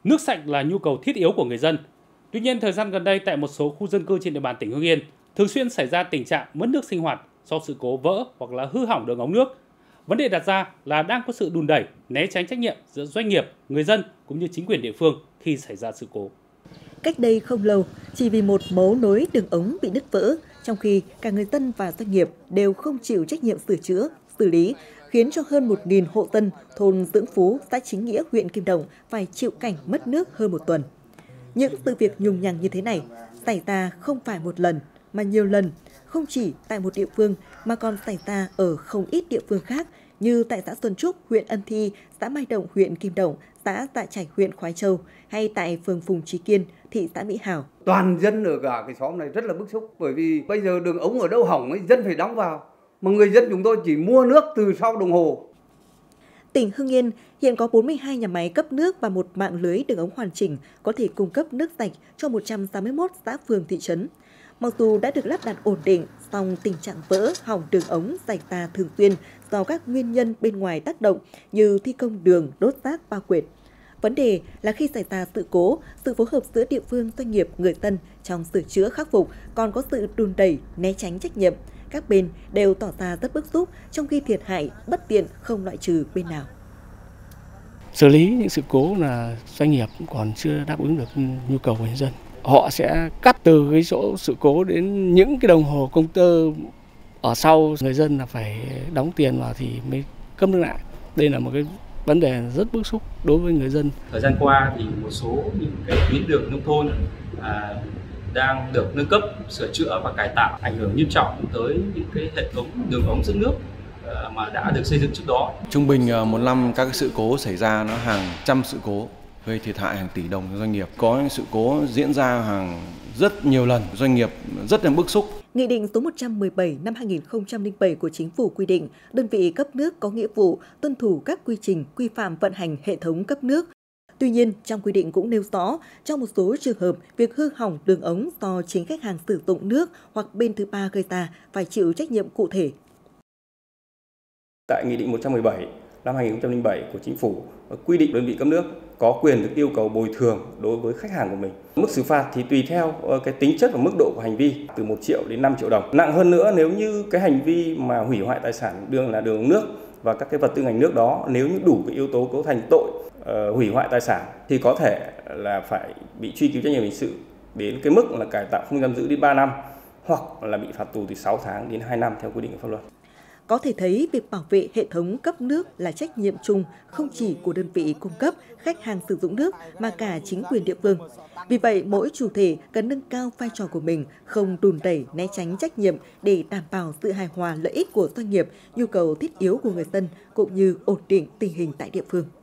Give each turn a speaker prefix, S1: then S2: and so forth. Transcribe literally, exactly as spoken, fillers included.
S1: Nước sạch là nhu cầu thiết yếu của người dân. Tuy nhiên, thời gian gần đây tại một số khu dân cư trên địa bàn tỉnh Hưng Yên thường xuyên xảy ra tình trạng mất nước sinh hoạt do sự cố vỡ hoặc là hư hỏng đường ống nước. Vấn đề đặt ra là đang có sự đùn đẩy, né tránh trách nhiệm giữa doanh nghiệp, người dân cũng như chính quyền địa phương khi xảy ra sự cố.
S2: Cách đây không lâu, chỉ vì một mấu nối đường ống bị nứt vỡ, trong khi cả người dân và doanh nghiệp đều không chịu trách nhiệm sửa chữa, xử lý, khiến cho hơn một nghìn hộ dân thôn Dưỡng Phú, xã Chính Nghĩa, huyện Kim Động phải chịu cảnh mất nước hơn một tuần. Những sự việc nhùng nhằng như thế này xảy ra không phải một lần mà nhiều lần, không chỉ tại một địa phương mà còn xảy ra ở không ít địa phương khác như tại xã Xuân Trúc, huyện Ân Thi, xã Mai Động, huyện Kim Động, xã Tạ Trạch, huyện Khoái Châu hay tại phường Phùng Trí Kiên, thị xã Mỹ Hào.
S3: Toàn dân ở cả cái xóm này rất là bức xúc bởi vì bây giờ đường ống ở đâu hỏng ấy, dân phải đóng vào, mà người dân chúng tôi chỉ mua nước từ sau đồng hồ.
S2: Tỉnh Hưng Yên hiện có bốn mươi hai nhà máy cấp nước và một mạng lưới đường ống hoàn chỉnh có thể cung cấp nước sạch cho một trăm sáu mươi mốt xã phường thị trấn. Mặc dù đã được lắp đặt ổn định, song tình trạng vỡ, hỏng đường ống xảy ra thường xuyên do các nguyên nhân bên ngoài tác động như thi công đường, đốt rác, bao quệt. Vấn đề là khi xảy ra sự cố, sự phối hợp giữa địa phương, doanh nghiệp, người dân trong sửa chữa khắc phục còn có sự đùn đẩy, né tránh trách nhiệm. Các bên đều tỏ ra rất bức xúc, trong khi thiệt hại bất tiện không loại trừ bên nào.
S4: Xử lý những sự cố là doanh nghiệp còn chưa đáp ứng được nhu cầu của nhân dân. Họ sẽ cắt từ cái chỗ sự cố đến những cái đồng hồ công tơ ở sau, người dân là phải đóng tiền vào thì mới cấp nước lại. Đây là một cái vấn đề rất bức xúc đối với người dân.
S5: Thời gian qua thì một số những cái tuyến đường nông thôn à, đang được nâng cấp, sửa chữa và cải tạo, ảnh hưởng nghiêm trọng tới những cái hệ thống đường ống dẫn nước à, mà đã được xây dựng trước đó.
S6: Trung bình một năm các cái sự cố xảy ra nó hàng trăm sự cố, gây thiệt hại hàng tỷ đồng cho doanh nghiệp. Có những sự cố diễn ra hàng rất nhiều lần, doanh nghiệp rất là bức xúc.
S2: Nghị định số một trăm mười bảy năm hai nghìn không trăm lẻ bảy của Chính phủ quy định đơn vị cấp nước có nghĩa vụ tuân thủ các quy trình, quy phạm vận hành hệ thống cấp nước. Tuy nhiên, trong quy định cũng nêu rõ, trong một số trường hợp, việc hư hỏng đường ống do chính khách hàng sử dụng nước hoặc bên thứ ba gây ra phải chịu trách nhiệm cụ thể.
S7: Tại Nghị định một trăm mười bảy năm hai nghìn không trăm lẻ bảy của Chính phủ quy định đơn vị cấp nước có quyền được yêu cầu bồi thường đối với khách hàng của mình. Mức xử phạt thì tùy theo cái tính chất và mức độ của hành vi, từ một triệu đến năm triệu đồng. Nặng hơn nữa nếu như cái hành vi mà hủy hoại tài sản đường là đường ống nước và các cái vật tư ngành nước đó, nếu như đủ cái yếu tố cấu thành tội uh, hủy hoại tài sản thì có thể là phải bị truy cứu trách nhiệm hình sự đến cái mức là cải tạo không giam giữ đến ba năm hoặc là bị phạt tù từ sáu tháng đến hai năm theo quy định của pháp luật.
S2: Có thể thấy việc bảo vệ hệ thống cấp nước là trách nhiệm chung không chỉ của đơn vị cung cấp, khách hàng sử dụng nước mà cả chính quyền địa phương. Vì vậy, mỗi chủ thể cần nâng cao vai trò của mình, không đùn đẩy, né tránh trách nhiệm để đảm bảo sự hài hòa lợi ích của doanh nghiệp, nhu cầu thiết yếu của người dân cũng như ổn định tình hình tại địa phương.